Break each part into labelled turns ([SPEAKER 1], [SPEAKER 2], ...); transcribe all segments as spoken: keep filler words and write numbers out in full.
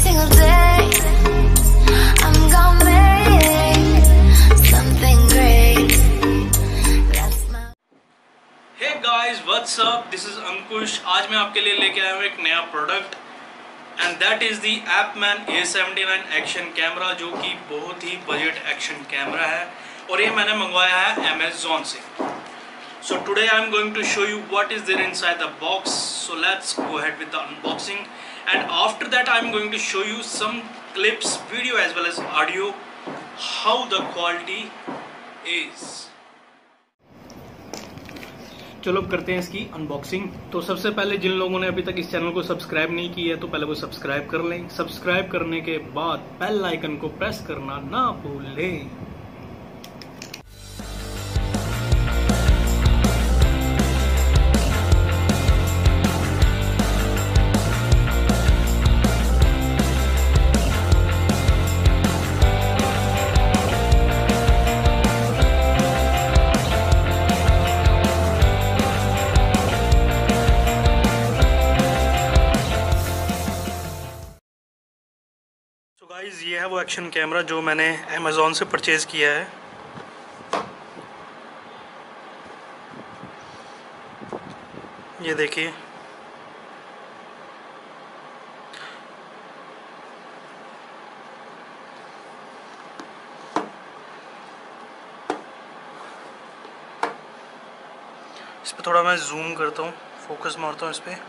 [SPEAKER 1] single day I'm gonna make something great. That's my
[SPEAKER 2] Hey guys, what's up? This is अंकुश। आज मैं आपके लिए लेके आया हूँ एक नया product and that is the Apeman A seventy nine action camera, जो कि बहुत ही बजट एक्शन कैमरा है और ये मैंने मंगवाया है अमेज़ॉन से। So today I am going to show you what is there inside the box. So let's go ahead with the unboxing, and after that I am going to show you some clips, video as well as audio, how the quality is. चलो अब करते हैं इसकी unboxing. तो सबसे पहले जिन लोगों ने अभी तक इस चैनल को सब्सक्राइब नहीं किया है तो पहले वो सब्सक्राइब कर लें। सब्सक्राइब करने के बाद बेल आइकन को प्रेस करना ना भूलें। तो गाइस ये है वो एक्शन कैमरा जो मैंने अमेज़ॉन से परचेज़ किया है। ये देखिए, इस पर थोड़ा मैं जूम करता हूँ, फोकस मारता हूँ इस पर।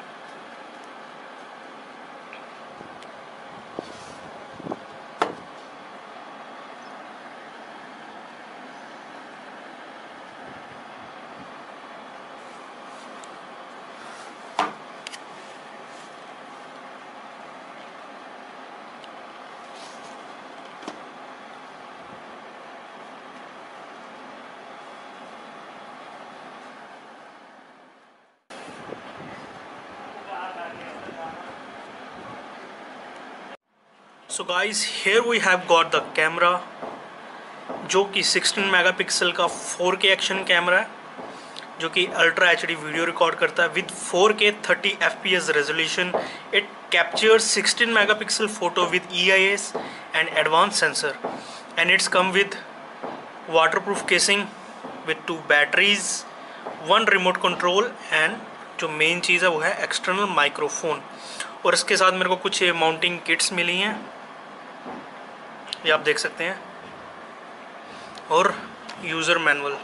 [SPEAKER 2] So guys here we have got the camera, जो कि सिक्सटीन मेगापिक्सल का फोर के एक्शन कैमरा है, जो कि ultra H D video record करता है with four K thirty F P S resolution. It captures sixteen megapixel photo with E I S and advance sensor, and it's come with waterproof casing with two batteries, one remote control, and जो main चीज़ है वो है external microphone. और इसके साथ मेरे को कुछ माउंटिंग किट्स मिली हैं, ये आप देख सकते हैं, और यूज़र मैनुअल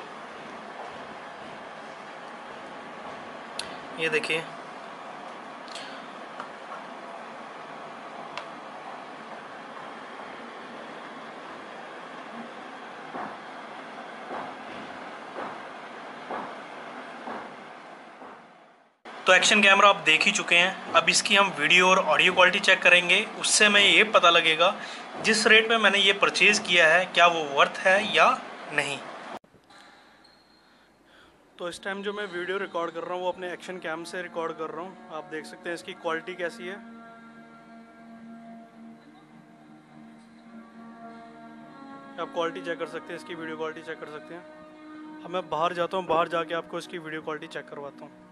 [SPEAKER 2] ये देखिए। तो एक्शन कैमरा आप देख ही चुके हैं। अब इसकी हम वीडियो और ऑडियो क्वालिटी चेक करेंगे, उससे हमें ये पता लगेगा जिस रेट में मैंने ये परचेज़ किया है क्या वो वर्थ है या नहीं। तो इस टाइम जो मैं वीडियो रिकॉर्ड कर रहा हूँ वो अपने एक्शन कैम से रिकॉर्ड कर रहा हूँ। आप देख सकते हैं इसकी क्वालिटी कैसी है। आप क्वालिटी चेक कर सकते हैं, इसकी वीडियो क्वालिटी चेक कर सकते हैं। अब मैं बाहर जाता हूँ, बाहर जाके आपको इसकी वीडियो क्वालिटी चेक करवाता हूँ।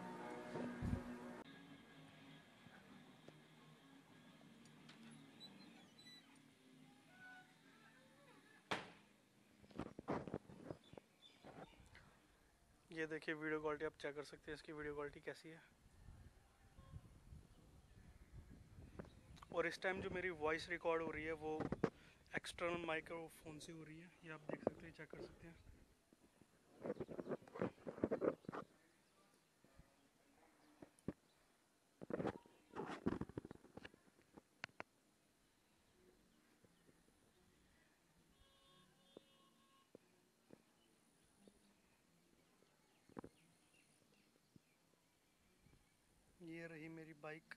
[SPEAKER 2] ये देखिए वीडियो क्वालिटी, आप चेक कर सकते हैं इसकी वीडियो क्वालिटी कैसी है। और इस टाइम जो मेरी वॉइस रिकॉर्ड हो रही है वो एक्सटर्नल माइक्रोफोन से हो रही है, ये आप देख सकते हैं, चेक कर सकते हैं। ये रही मेरी बाइक।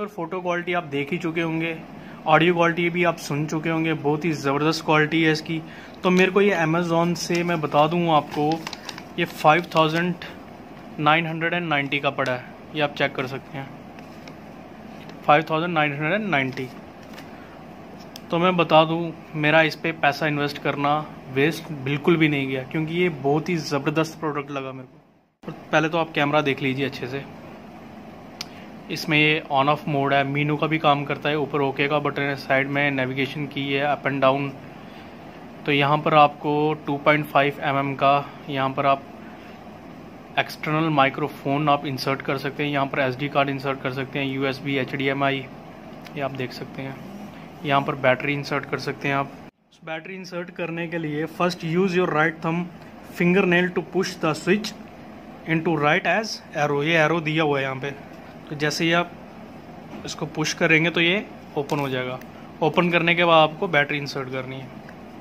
[SPEAKER 2] और फोटो क्वालिटी आप देख ही चुके होंगे, ऑडियो क्वालिटी भी आप सुन चुके होंगे, बहुत ही ज़बरदस्त क्वालिटी है इसकी। तो मेरे को ये अमेज़ॉन से मैं बता दूँ आपको, ये five thousand nine hundred and ninety का पड़ा है, ये आप चेक कर सकते हैं, five thousand nine hundred and ninety. तो मैं बता दूं, मेरा इस पे पैसा इन्वेस्ट करना वेस्ट बिल्कुल भी नहीं गया, क्योंकि ये बहुत ही ज़बरदस्त प्रोडक्ट लगा मेरे को। पहले तो आप कैमरा देख लीजिए अच्छे से। इसमें ये ऑन ऑफ मोड है, मीनू का भी काम करता है, ऊपर ओके का बटन है, साइड में नेविगेशन की है, अप एंड डाउन। तो यहाँ पर आपको two point five M M का यहाँ पर आप एक्सटर्नल माइक्रोफोन आप इंसर्ट कर सकते हैं, यहाँ पर एसडी कार्ड इंसर्ट कर सकते हैं, यूएसबी, एचडीएमआई, ये आप देख सकते हैं। यहाँ पर बैटरी इंसर्ट कर सकते हैं आप। बैटरी इंसर्ट करने के लिए first use your right thumb finger nail to push the switch into right edge arrow, ये एरो दिया हुआ है यहाँ पे। तो जैसे ही आप इसको पुश करेंगे तो ये ओपन हो जाएगा। ओपन करने के बाद आपको बैटरी इंसर्ट करनी है,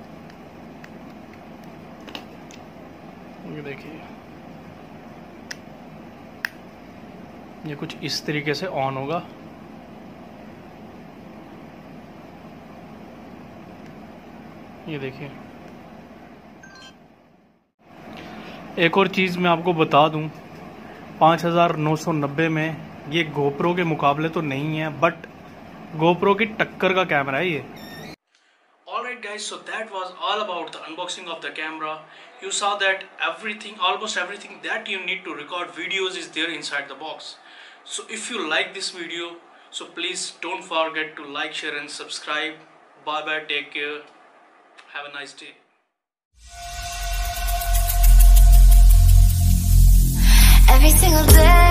[SPEAKER 2] ये देखिए, ये कुछ इस तरीके से ऑन होगा। ये देखिए, एक और चीज़ मैं आपको बता दूं, पाँच हज़ार नौ सौ नब्बे में ये गोप्रो के मुकाबले तो नहीं है, बट गोप्रो की टक्कर का कैमरा है ये। Alright guys, so that was all about the unboxing of the camera. You saw that everything, almost everything that you need to record videos is there inside the box. So if you like this video, so please don't forget to like, share and subscribe. Bye bye, take care, have a nice day.
[SPEAKER 1] Every single day